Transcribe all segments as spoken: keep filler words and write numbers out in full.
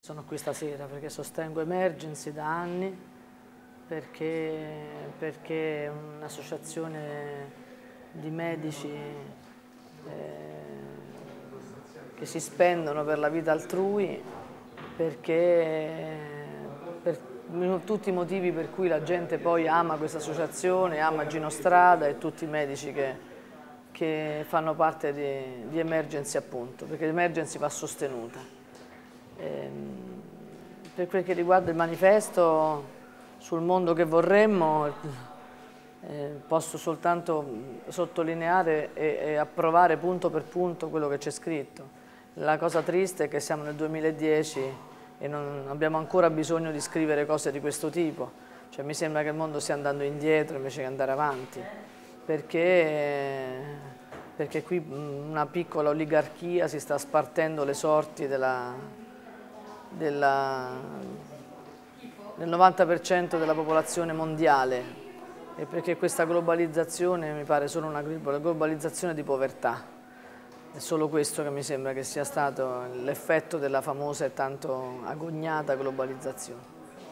Sono qui stasera perché sostengo Emergency da anni, perché, perché è un'associazione di medici eh, che si spendono per la vita altrui, perché per tutti i motivi per cui la gente poi ama questa associazione, ama Gino Strada e tutti i medici che, che fanno parte di, di Emergency, appunto, perché Emergency va sostenuta. Per quel che riguarda il manifesto sul mondo che vorremmo, eh, posso soltanto sottolineare e, e approvare punto per punto quello che c'è scritto. La cosa triste è che siamo nel duemiladieci e non abbiamo ancora bisogno di scrivere cose di questo tipo. Cioè, mi sembra che il mondo stia andando indietro invece che andare avanti, perché, perché qui una piccola oligarchia si sta spartendo le sorti della... Della, del novanta per cento della popolazione mondiale, e perché questa globalizzazione mi pare solo una globalizzazione di povertà. È solo questo che mi sembra che sia stato l'effetto della famosa e tanto agognata globalizzazione.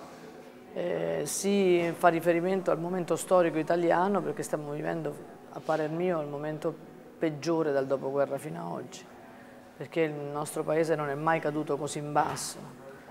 Eh, si fa riferimento al momento storico italiano perché stiamo vivendo, a parer mio, il momento peggiore dal dopoguerra fino ad oggi, perché il nostro paese non è mai caduto così in basso,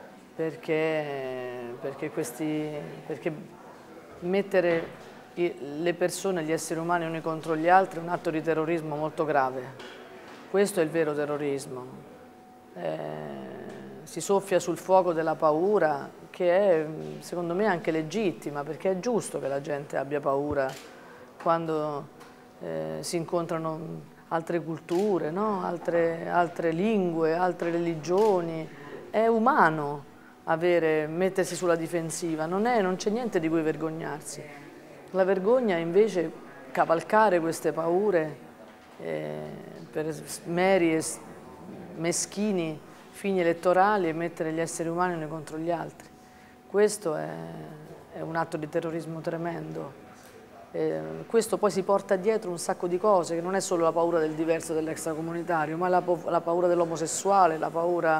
perché, perché, questi, perché mettere le persone, gli esseri umani uni contro gli altri è un atto di terrorismo molto grave. Questo è il vero terrorismo. Eh, si soffia sul fuoco della paura, che è secondo me anche legittima, perché è giusto che la gente abbia paura quando eh, si incontrano altre culture, no? altre, altre lingue, altre religioni. È umano avere, mettersi sulla difensiva, non c'è niente di cui vergognarsi. La vergogna è invece cavalcare queste paure eh, per meri e meschini fini elettorali e mettere gli esseri umani uno contro gli altri. Questo è, è un atto di terrorismo tremendo. Eh, questo poi si porta dietro un sacco di cose, che non è solo la paura del diverso, dell'extracomunitario, ma la, la paura dell'omosessuale, la paura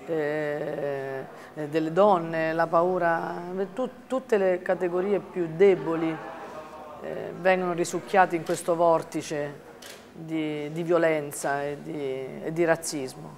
eh, delle donne, la paura, tu, tutte le categorie più deboli eh, vengono risucchiate in questo vortice di, di violenza e di, e di razzismo.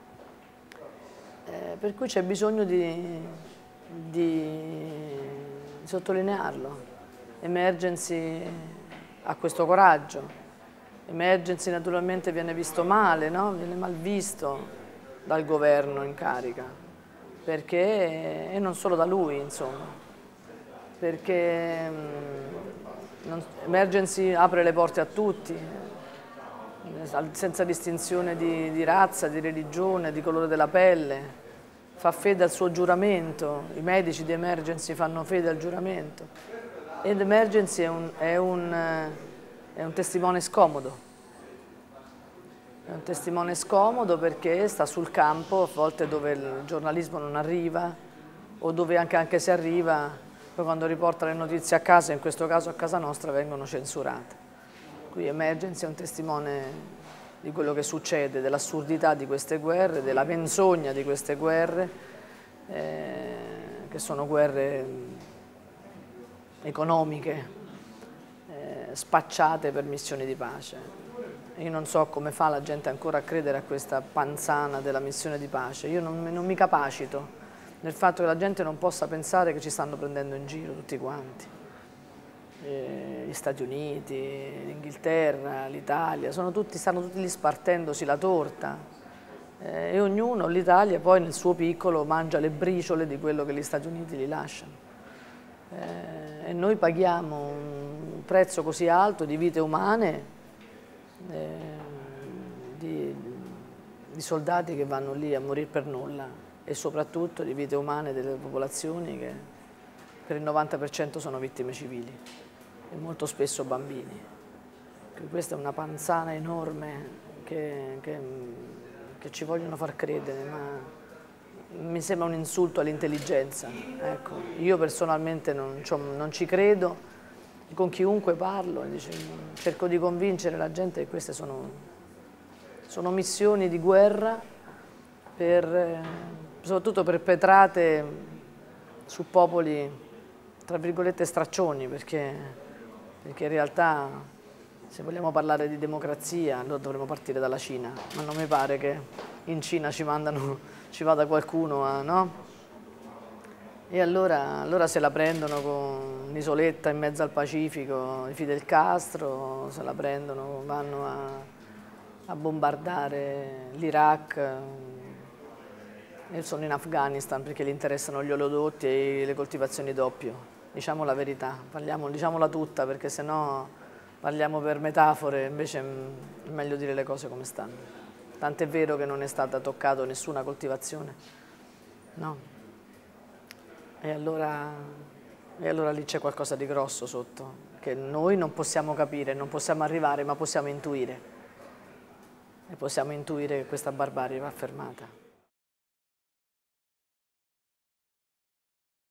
Eh, per cui c'è bisogno di, di sottolinearlo. Emergency ha questo coraggio. Emergency naturalmente viene visto male, no? Viene mal visto dal governo in carica, perché, e non solo da lui, insomma, perché non, Emergency apre le porte a tutti, senza distinzione di, di razza, di religione, di colore della pelle, fa fede al suo giuramento, i medici di Emergency fanno fede al giuramento. Ed Emergency è un, è, un, è un testimone scomodo, è un testimone scomodo perché sta sul campo, a volte dove il giornalismo non arriva, o dove anche, anche se arriva, poi quando riporta le notizie a casa, in questo caso a casa nostra, vengono censurate. Qui Emergency è un testimone di quello che succede, dell'assurdità di queste guerre, della menzogna di queste guerre, eh, che sono guerre economiche, eh, spacciate per missioni di pace. Io non so come fa la gente ancora a credere a questa panzana della missione di pace. Io non, non mi capacito nel fatto che la gente non possa pensare che ci stanno prendendo in giro tutti quanti. Eh, gli Stati Uniti, l'Inghilterra, l'Italia, stanno tutti lì spartendosi la torta eh, e ognuno, l'Italia poi nel suo piccolo, mangia le briciole di quello che gli Stati Uniti gli lasciano. Eh, e noi paghiamo un prezzo così alto di vite umane, eh, di, di soldati che vanno lì a morire per nulla, e soprattutto di vite umane delle popolazioni che per il novanta per cento sono vittime civili e molto spesso bambini. Questa è una panzana enorme che, che, che ci vogliono far credere, ma mi sembra un insulto all'intelligenza. Ecco, io personalmente non, non ci credo, con chiunque parlo dice, cerco di convincere la gente che queste sono, sono missioni di guerra per, soprattutto perpetrate su popoli, tra virgolette, straccioni, perché, perché in realtà se vogliamo parlare di democrazia allora dovremmo partire dalla Cina, ma non mi pare che in Cina ci, mandano, ci vada qualcuno a, no? E allora, allora se la prendono con un'isoletta in mezzo al Pacifico, i Fidel Castro, se la prendono, vanno a, a bombardare l'Iraq e sono in Afghanistan perché gli interessano gli oleodotti e le coltivazioni d'oppio. Diciamo la verità, parliamo, diciamola tutta perché sennò parliamo per metafore, invece è meglio dire le cose come stanno. Tant'è vero che non è stata toccata nessuna coltivazione, no? E allora, e allora lì c'è qualcosa di grosso sotto, che noi non possiamo capire, non possiamo arrivare, ma possiamo intuire. E possiamo intuire che questa barbarie va fermata.